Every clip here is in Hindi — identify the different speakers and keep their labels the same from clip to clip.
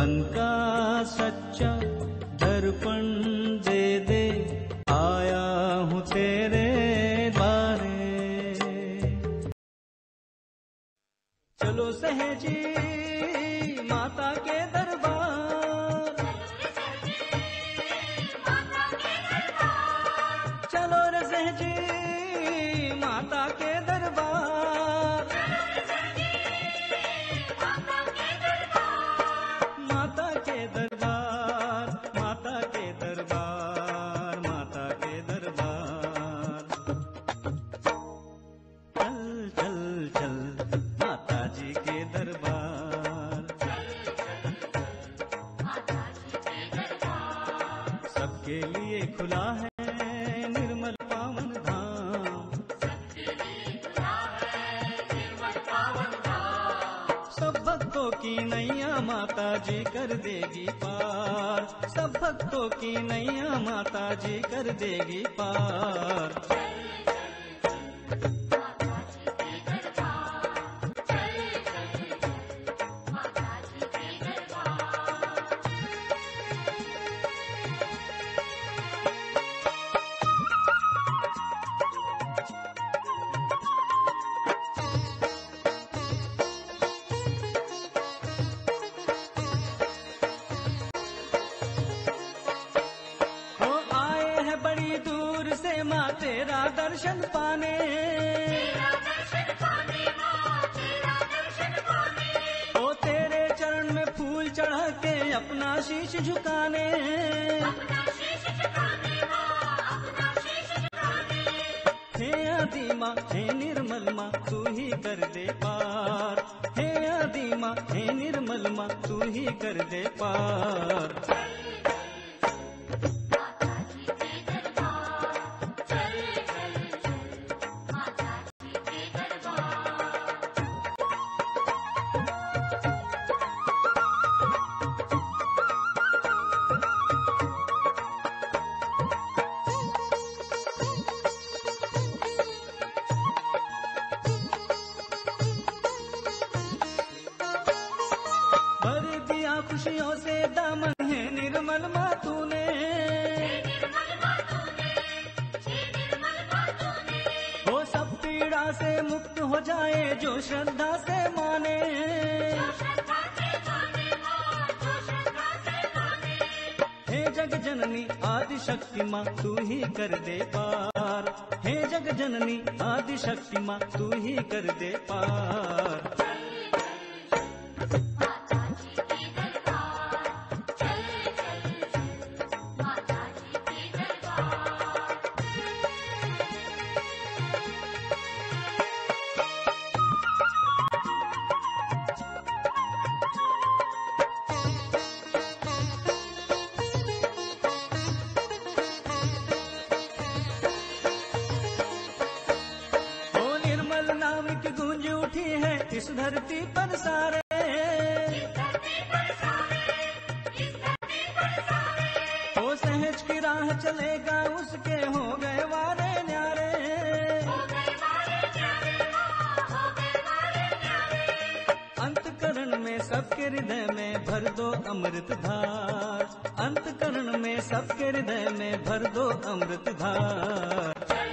Speaker 1: मन का सच्चा दर्पण दे दे, आया हूँ तेरे द्वारे। चलो सहजी माता के दरबार, चलो रे सहजी माता के दरबार, माता के दरबार, माता के दरबार, माता के दरबार। चल चल चल माता जी के दरबार, सबके लिए खुला है निर्मल पावन धाम, सब भक्तों की नैया माता जी कर देगी पार, सब भक्तों की नैया माता जी कर देगी पार। बड़ी दूर से माँ तेरा दर्शन पाने, ओ तेरे चरण में फूल चढ़ा के अपना शीश झुकाने, हे आदि माँ हे निर्मल माँ तू ही कर दे पार, हे आदि माँ हे निर्मल माँ तू ही कर दे पार। खुशियों से दामन है निर्मल माँ तूने, वो सब पीड़ा से मुक्त हो जाए जो श्रद्धा से माने, हे जग जननी आदि शक्ति माँ तू ही कर दे पार, हे जग जननी आदि शक्ति माँ तू ही कर दे पार। नाम की गूंज उठी है इस धरती पर सारे, वो सहज की राह चलेगा उसके हो गए वारे न्यारे, अंतकरण में सबके हृदय में भर दो अमृत धार, अंतकरण में सबके हृदय में भर दो अमृत धार।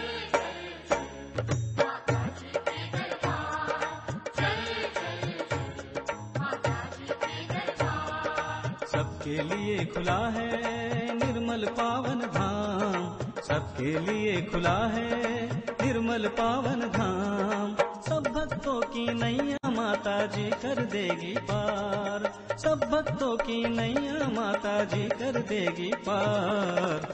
Speaker 1: सबके लिए खुला है निर्मल पावन धाम, सबके लिए खुला है निर्मल पावन धाम। सब भक्तों की नैया माता जी कर देगी पार, सब भक्तों की नैया माता जी कर देगी पार।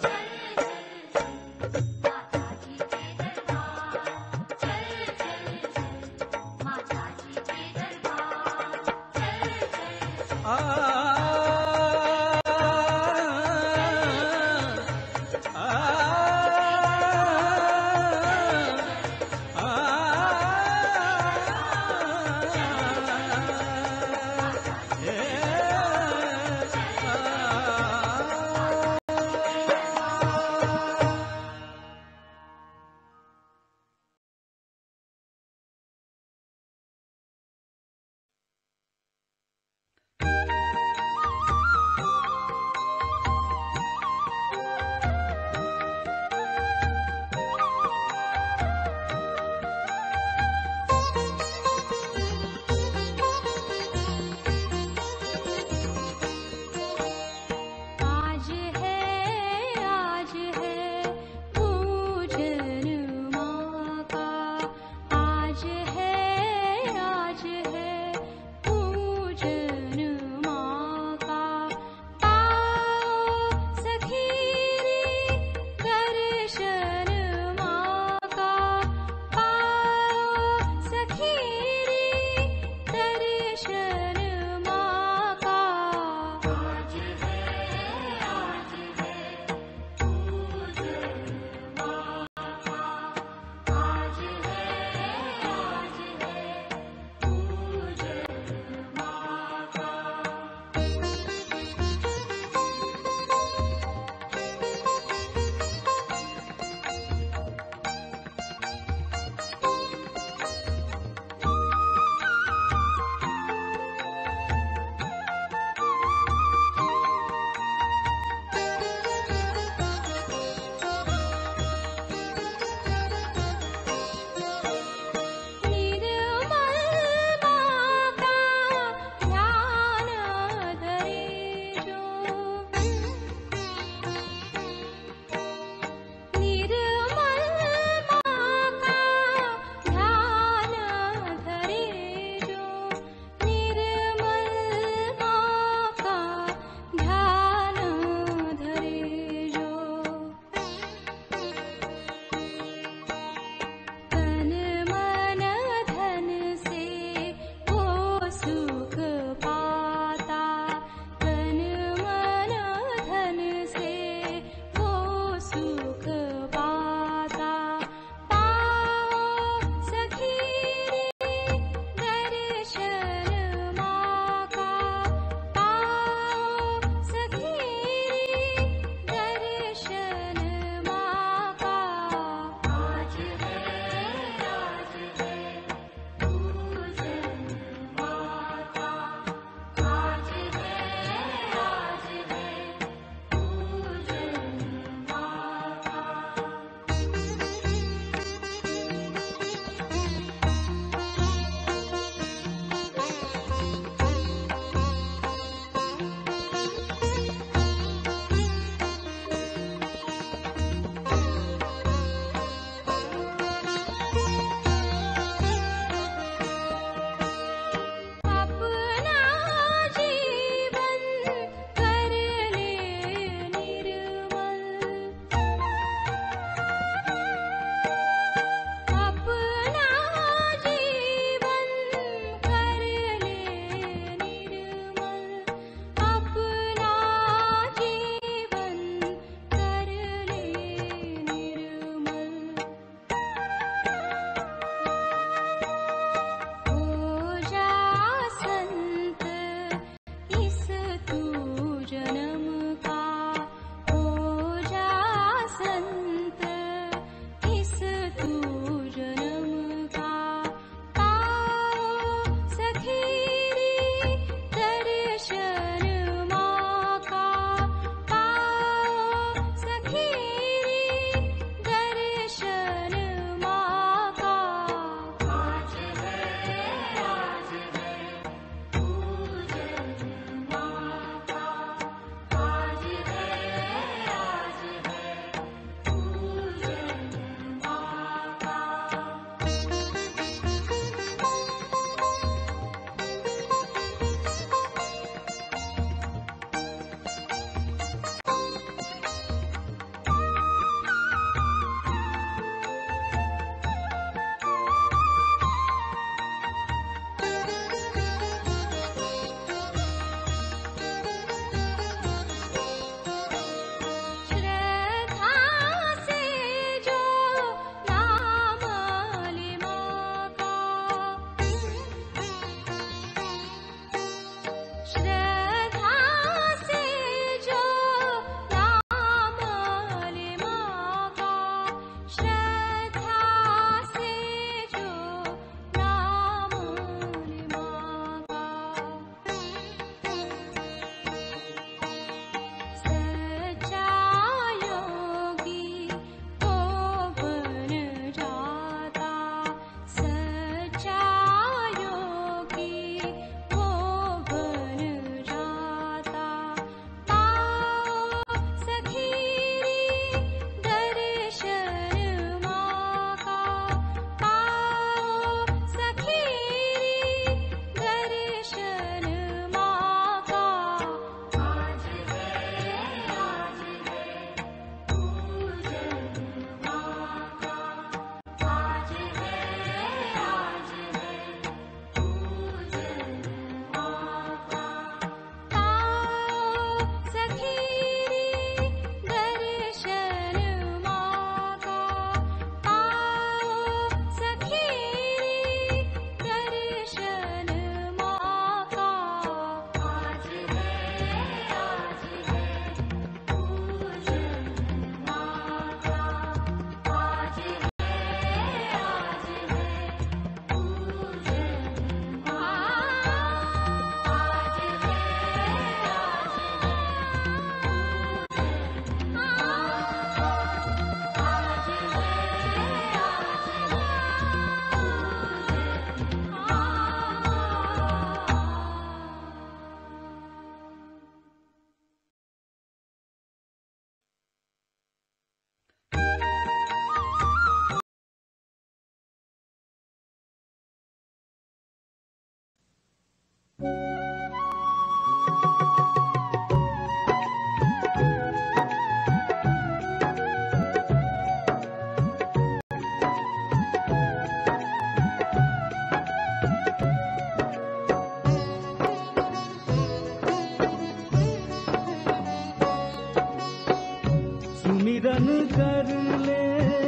Speaker 1: सुमिरन कर ले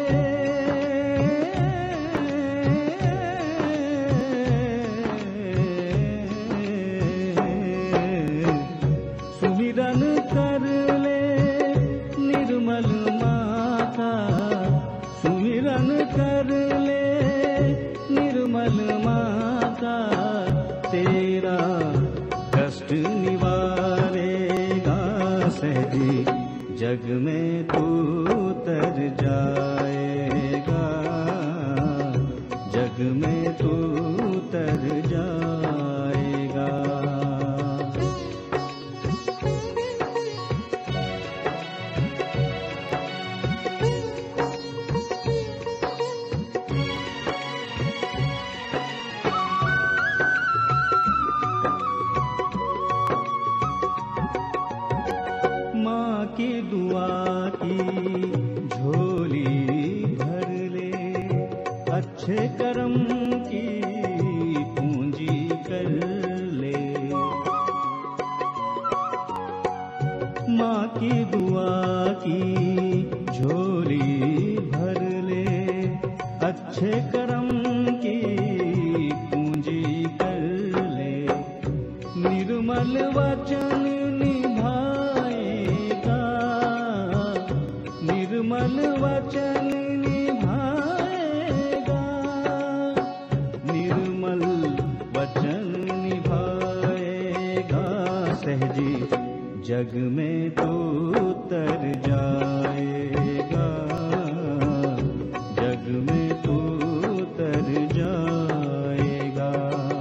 Speaker 1: सुमिरन कर ले निर्मल माता, सुमिरन कर ले निर्मल माता, तेरा कष्ट निवारेगा सहजी, जग में तू तर जाएगा, जग में तू तर जाएगा। माँ की दुआ की झोली भर ले, अच्छे कर्म की पूंजी कर ले। माँ की दुआ की झोली भर ले, अच्छे कर्म की पूंजी कर ले। निर्मल वचन निर्मल वचन निभाएगा, निर्मल वचन निभाएगा सहजी, जग में तू तर जाएगा, जग में तू तर जाएगा।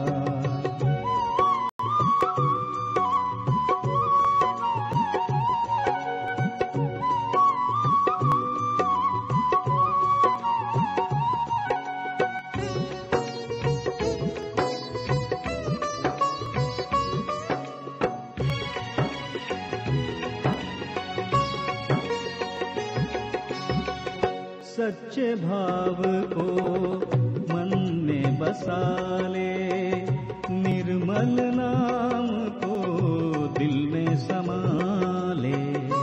Speaker 1: सच्चे भाव को मन में बसा ले, निर्मल नाम को दिल में समा ले।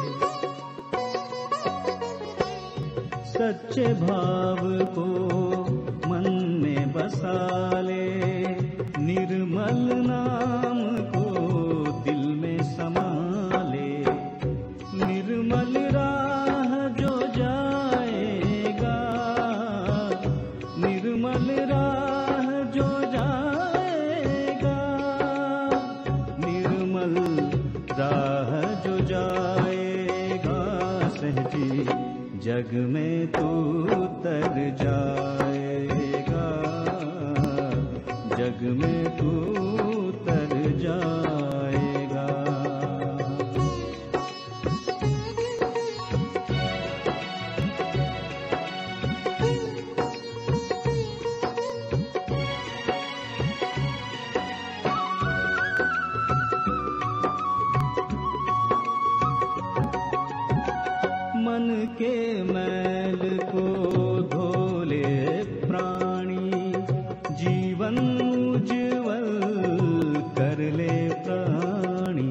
Speaker 1: सच्चे भाव को मन में बसा ले, निर्मल नाम को दिल में समा ले। निर्मल राह जो जाएगा, निर्मल राह जो जाएगा, निर्मल राह जो जाएगा सहजी, जग में तू तर जाएगा, जग में तू तर जाएगा। मन के मैल को धोले प्राणी, जीवन उज्ज्वल कर ले प्राणी।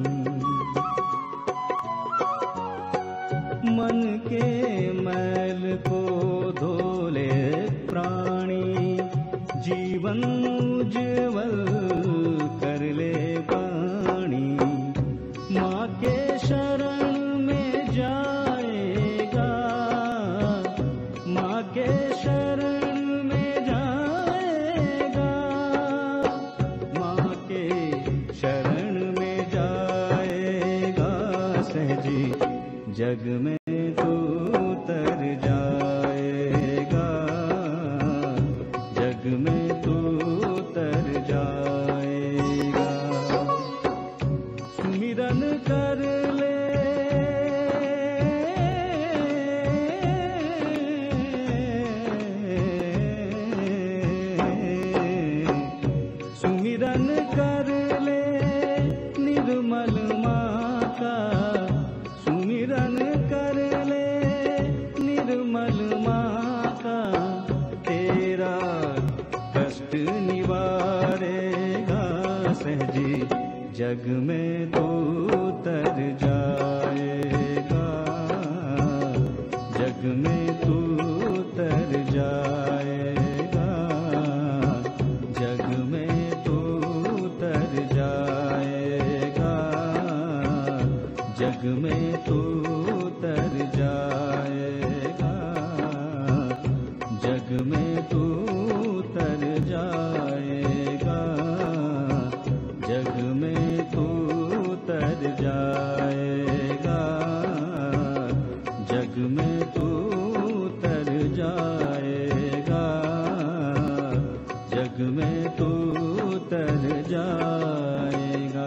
Speaker 1: मन के मैल को धोले प्राणी, जीवन उज्ज्वल कर ले प्राणी। माँ के शरण में जाएगा, माँ के शरण में जाएगा, माँ के शरण में जाएगा सहजी, जग में तू तर जाएगा, जग में तू तर जाएगा। सुमिरन कर ले सुमिरन कर ले जग में तू तर जाएगा, जग में तू तर जाएगा, जग में तू तर जाएगा, जग में तू तर जाएगा, जग में तू तर जाएगा, जग में तू तर जाएगा, जग में तू तर जाएगा, जग में तू तर जाएगा।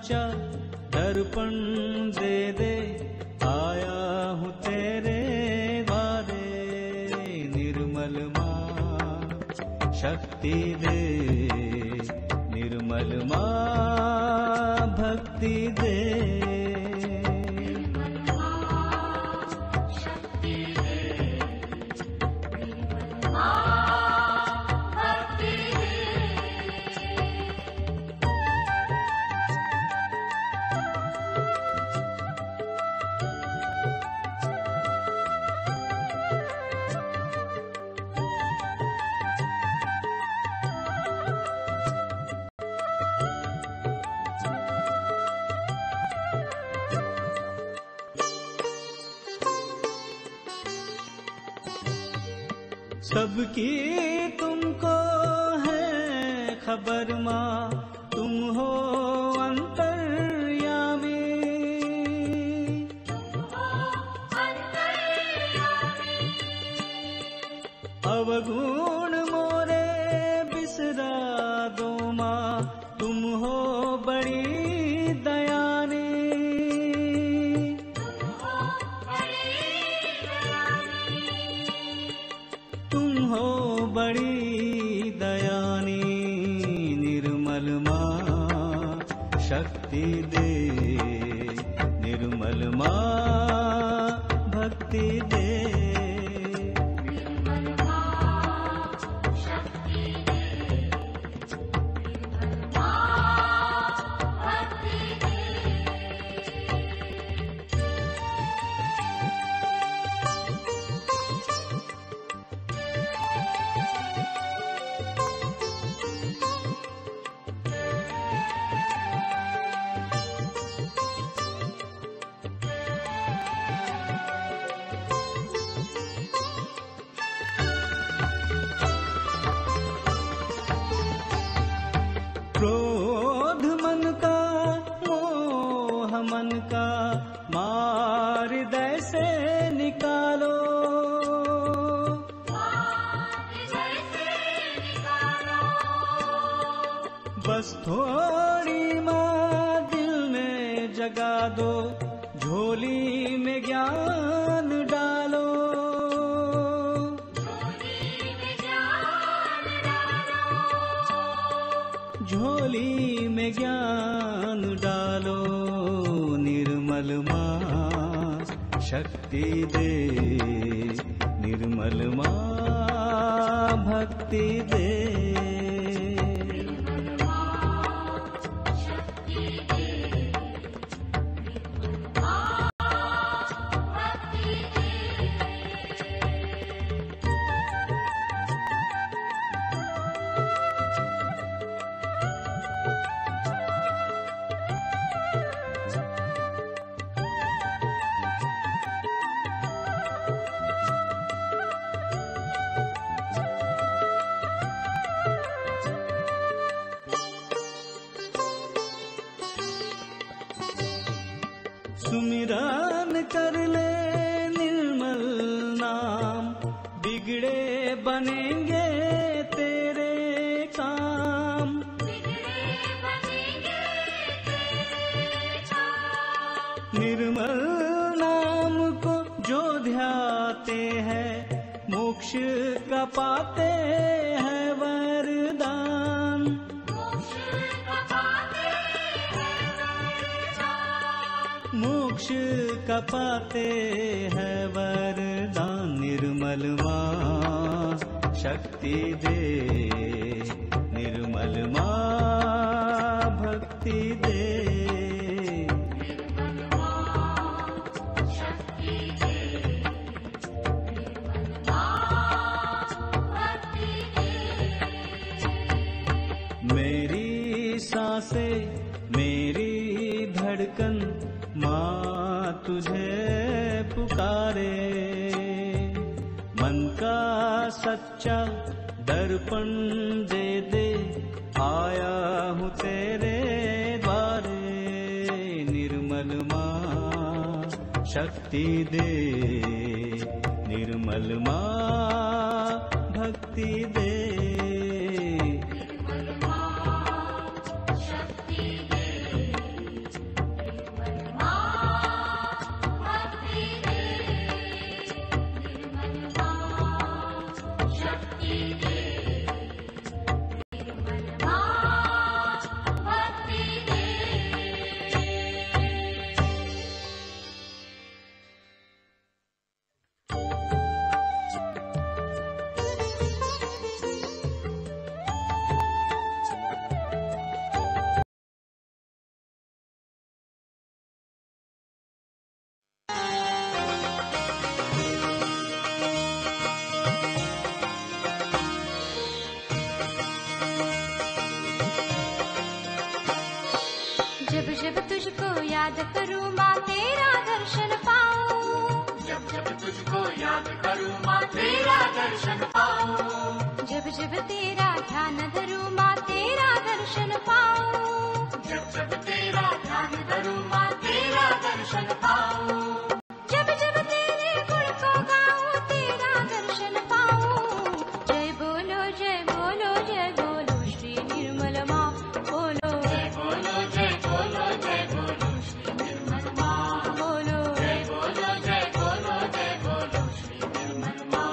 Speaker 1: सच्चा दर्पण दे दे, आया हूँ तेरे द्वारे। निर्मल माँ शक्ति दे, निर्मल माँ भक्ति दे। सबकी तुमको है खबर माँ, तुम हो अंतर्यामी। अवगुण मोरे बिसरा दो माँ, तुम हो बड़ी दयानी। तुम हो बड़ी दयानी। निर्मल माँ शक्ति दे, निर्मल माँ भक्ति दे। क्रोध मन का, मोह मन का, मार हृदय से निकालो। बस थोड़ी माँ दिल में जगा दो, झोली में ज्ञान डालो। झोली में ज्ञान डालो। निर्मल माँ शक्ति दे, निर्मल माँ भक्ति दे। सुमिरन कर ले निर्मल नाम, बिगड़े बनेंगे तेरे काम। निर्मल नाम को जो ध्याते हैं, मोक्ष का पाते हैं वरदान। मोक्ष का पाते हैं वरदान। निर्मल माँ शक्ति दे, निर्मल माँ भक्ति दे। मेरी सांसें, मेरी धड़कन माँ तुझे पुकारे। मन का सच्चा दर्पण दे दे, आया हूँ तेरे द्वारे। निर्मल माँ शक्ति दे, निर्मल माँ भक्ति दे।
Speaker 2: निर्मल माँ शक्ति दे। याद करूँ माँ तेरा दर्शन पाऊँ।
Speaker 3: जब जब तुझको याद करूँ माँ तेरा दर्शन पाऊँ।
Speaker 2: जब जब तेरा ध्यान धरूँ माँ तेरा दर्शन पाऊँ।
Speaker 3: जब जब तेरा ध्यान धरूँ माँ तेरा दर्शन पाऊँ।
Speaker 2: जब जब तेरे गुण को गाऊँ तेरा दर्शन पाऊँ। जय बोलो जय बोलो जय बोलो श्री निर्मल माँ बोलो।
Speaker 3: जय बोलो जय बोलो जय बोलो श्री निर्मल माँ
Speaker 2: बोलो
Speaker 3: जय बोलो जय बोलो जय बोलो श्री निर्मल माँ।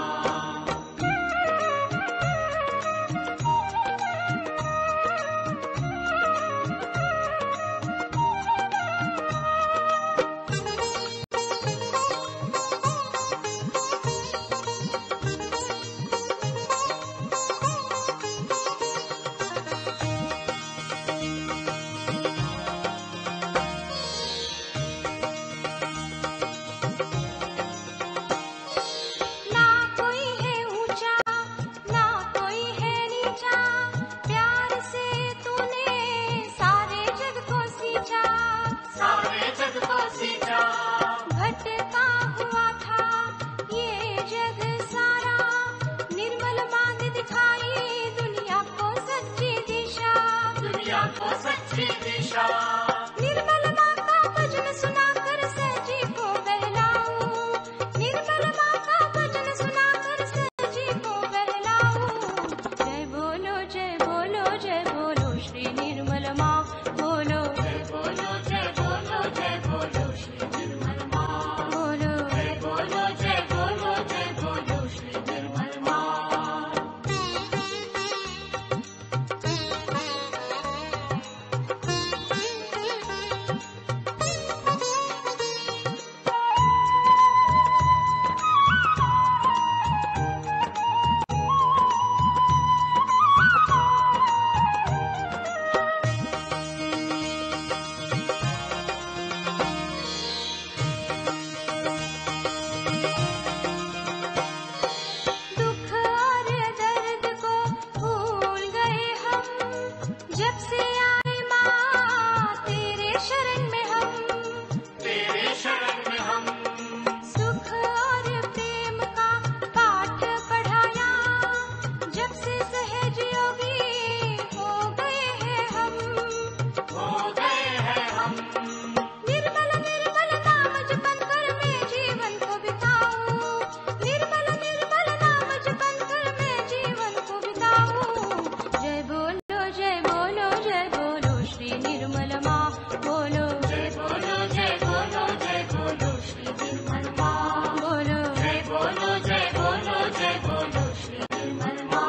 Speaker 2: ना कोई है ऊंचा ना कोई है नीचा, प्यार से तूने सारे जग को सींचा।
Speaker 3: सारे जग को सींचा
Speaker 2: भटका हुआ था ये जग सारा, निर्मल माँ ने दिखाई दुनिया को सच्ची दिशा।
Speaker 3: दुनिया को सच्ची दिशा।
Speaker 2: निर्मल माँ का भजन सुनाकर सहजी को बहलाऊं। निर्मल माँ का भजन सुनाकर सहजी को बहलाऊं। जय बोलो जय बोलो जय बोलो श्री निर्मल माँ बोलो।
Speaker 3: जय बोलो जय बोलो जय बोलो श्री निर्मल माँ
Speaker 2: बोलो
Speaker 3: जय बोलो जय बोलो जय बोलो श्री निर्मल माँ।
Speaker 2: दुख और दर्द को भूल गए हम, जब से आए माँ तेरे शरण में हम।
Speaker 3: तेरे शरण में हम
Speaker 2: सुख और प्रेम का पाठ पढ़ाया, जब से सहज योगी हो गए हैं हम।
Speaker 3: हो गए हैं हम।
Speaker 2: निर्मल निर्मल नाम जपन कर मैं जीवन को बिताऊं। निर्मल निर्मल नाम जपन कर मैं जीवन को बिताऊं। जय बोलो जय बोलो जय बोलो श्री निर्मल माँ बोलो।
Speaker 3: जय बोलो जय बोलो जय बोलो श्री निर्मल माँ
Speaker 2: बोलो
Speaker 3: जय बोलो जय बोलो जय बोलो श्री निर्मल माँ।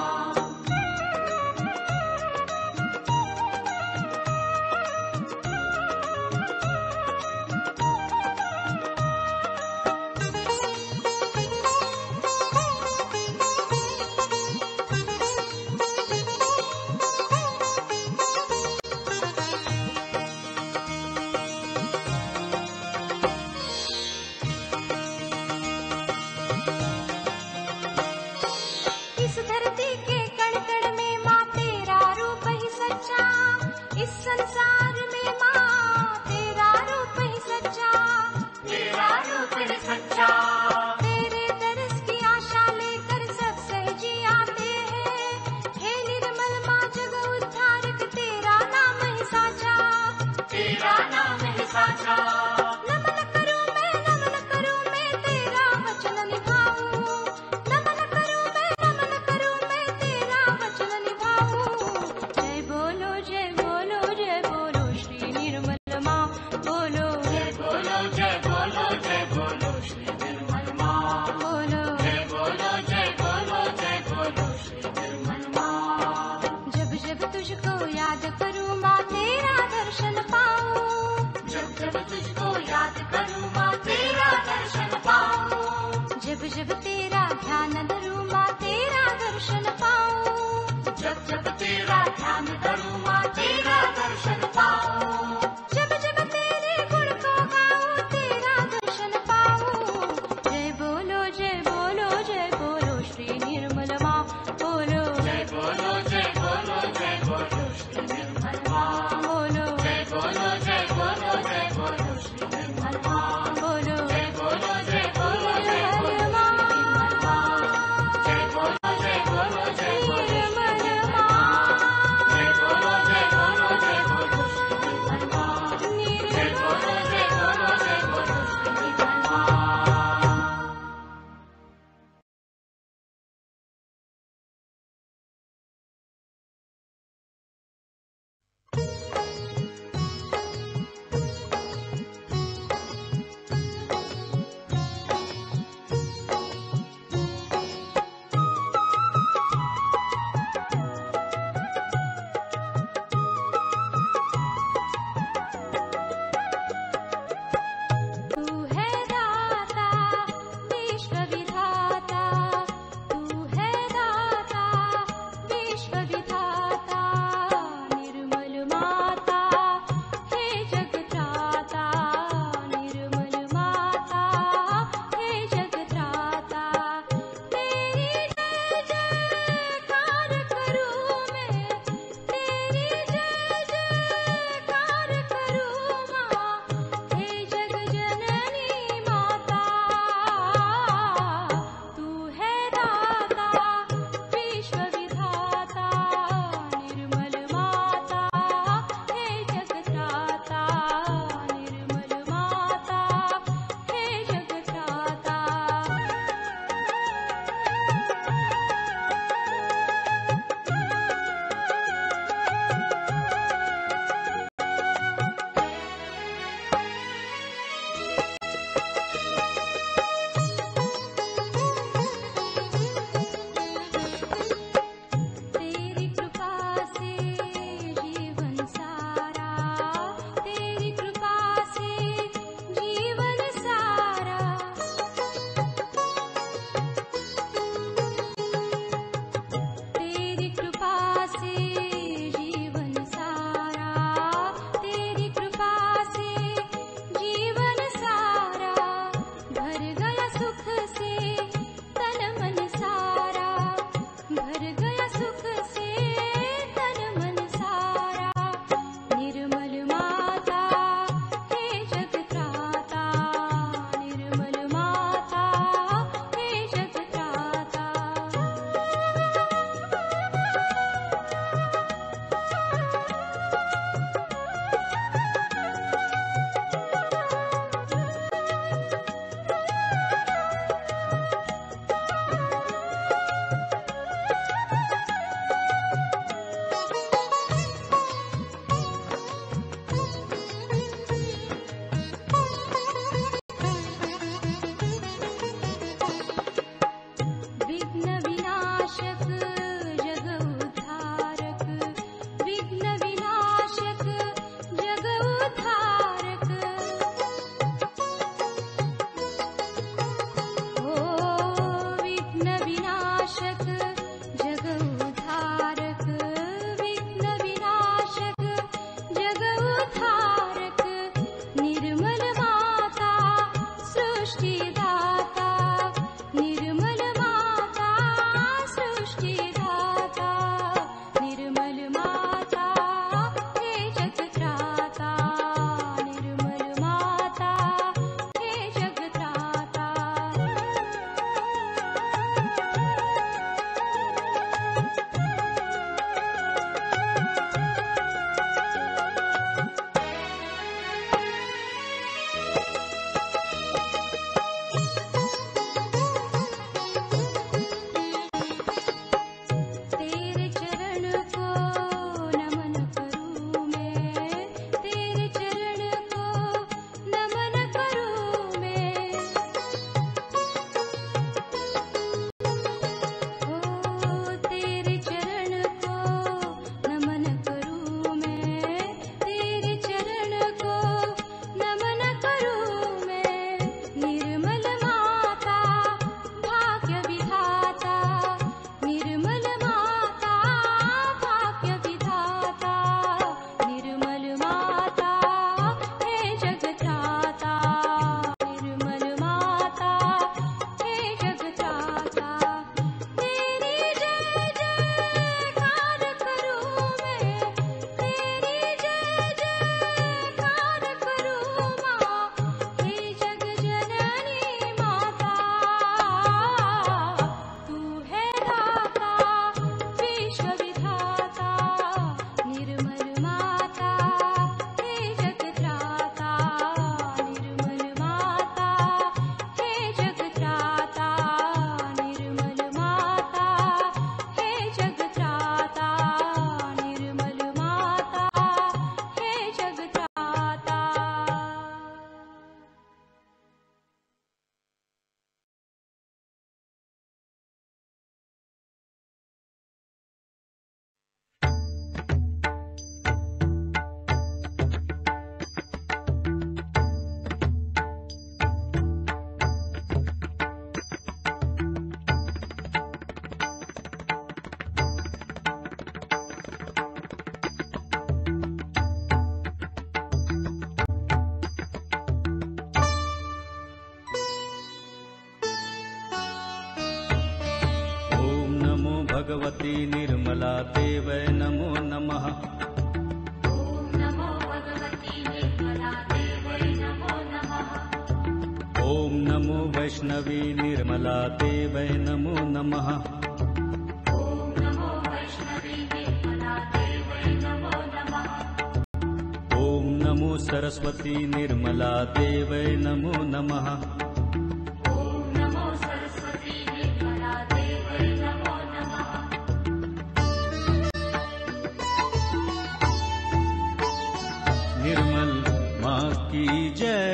Speaker 2: इस धरती के कण कण में माँ तेरा रूप ही सच्चा। इस संसार में माँ तेरा रूप ही सच्चा।
Speaker 3: तेरा रूप है सच्चा।
Speaker 2: तेरे दरस की आशा लेकर सब सहजी आते हैं। हे निर्मल माँ जग उद्धारक तेरा नाम ही साचा।
Speaker 3: तेरा नाम है साचा।
Speaker 2: नमन करूं मैं तेरा वचन निभाऊं। नमन करूं मैं तेरा वचन निभाऊं। जय बोलो जय बोलो जय बोलो श्री निर्मल माँ बोलो।
Speaker 3: जय बोलो जय बोलो जय बोलो श्री निर्मल माँ
Speaker 2: बोलो
Speaker 3: जय बोलो जय बोलो जय बोलो श्री निर्मल माँ।
Speaker 2: जब जब तुझको याद करूं माँ तेरा दर्शन पाऊं।
Speaker 3: जब जब तुझको याद करूँ माँ तेरा दर्शन पाऊँ।
Speaker 2: जब जब तेरा ध्यान धरूं माँ तेरा दर्शन पाऊं।
Speaker 3: जब जब तेरा ध्यान धरूँ माँ तेरा दर्शन पाऊँ।
Speaker 2: जब जब तेरे गुण को गाऊं तेरा दर्शन पाऊं। जय बोलो जय बोलो श्री निर्मल माँ बोलो।
Speaker 3: जय बोलो जय बोलो जय बोलो श्री निर्मल माँ
Speaker 2: बोलो
Speaker 3: जय बोलो जय बोलो जय
Speaker 1: निर्मलाते वै नमो नमः।
Speaker 3: ॐ नमो भगवति निर्मलाते वै नमो नमः।
Speaker 1: ॐ नमो वैष्णवी निर्मलाते वै नमो नमः।
Speaker 3: ॐ नमो वैष्णवी निर्मलाते वै नमो नमः।
Speaker 1: ॐ नमो सरस्वती निर्मलाते वै नमो नमः।
Speaker 3: ॐ नमो सरस्वती निर्मलाते वै नमो नमः।
Speaker 1: निर्मल माँ की जय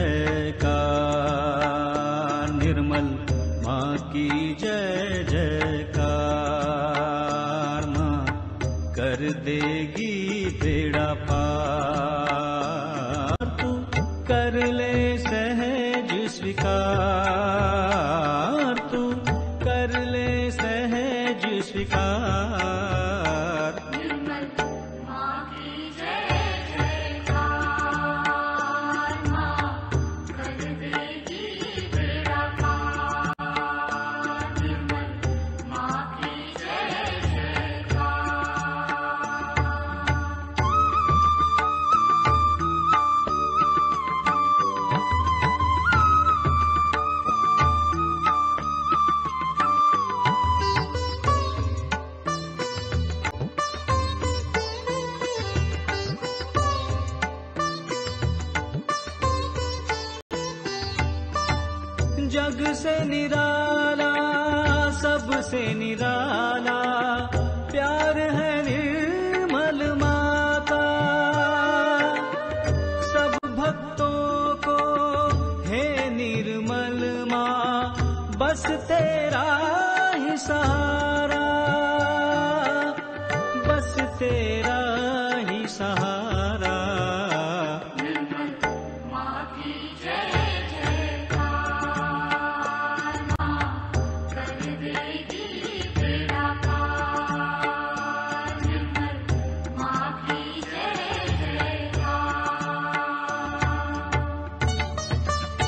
Speaker 1: जयकार, निर्मल माँ की जय जयकार। माँ कर देगी बेड़ा पार, तू कर ले सहज स्वीकार, तू कर ले सहज स्वीकार।
Speaker 3: निर्मल माँ की जय जयकार। माँ कर देगी बेड़ा पार। निर्मल माँ की जय जयकार।
Speaker 1: जग से निराला सबसे निराला प्यार है निर्मल माता। सब भक्तों को है निर्मल माँ, बस तेरा ही सहारा, बस तेरा ही सहारा।
Speaker 3: निर्मल माँ की जय जयकार। माँ कर देगी बेड़ा पार। निर्मल माँ की जय जयकार।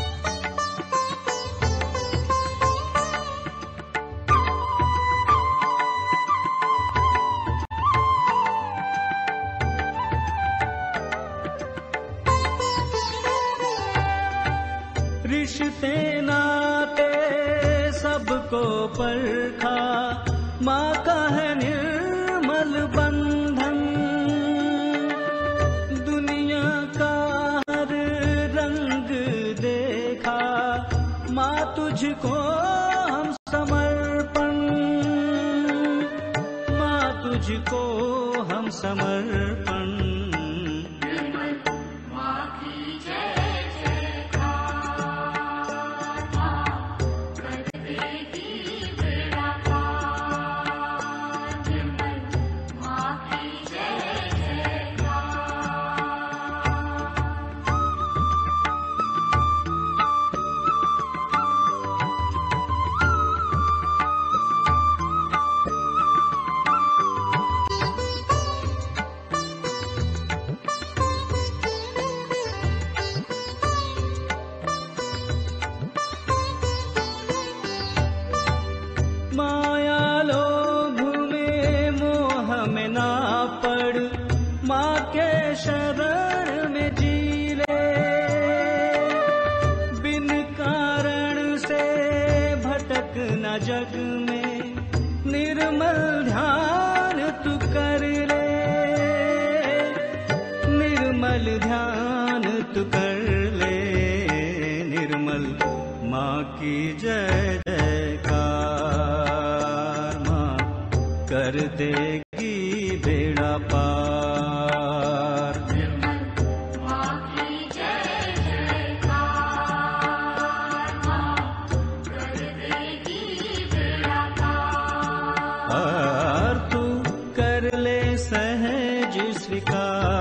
Speaker 1: रिश्ते नाते सबको परखा, माँ का है निर्मल बंधन। दुनिया का हर रंग देखा, माँ तुझको हम समर्पण, माँ तुझको हम समर्पण।
Speaker 3: निर्मल माँ की जय जयकार। माँ कर देगी बेड़ा पार। निर्मल माँ की जय जयकार।
Speaker 1: माया लोभ में मोह में ना पड़, माँ के शरण में जी ले। बिन कारण से भटक न जग में, निर्मल ध्यान तू कर ले, निर्मल ध्यान तू कर ले। निर्मल माँ की जय जयकार, माँ कर देगी बेड़ा पार।
Speaker 3: निर्मल माँ की जय जयकार। माँ कर देगी बेड़ा पार।
Speaker 1: तू कर ले सहज स्वीकार।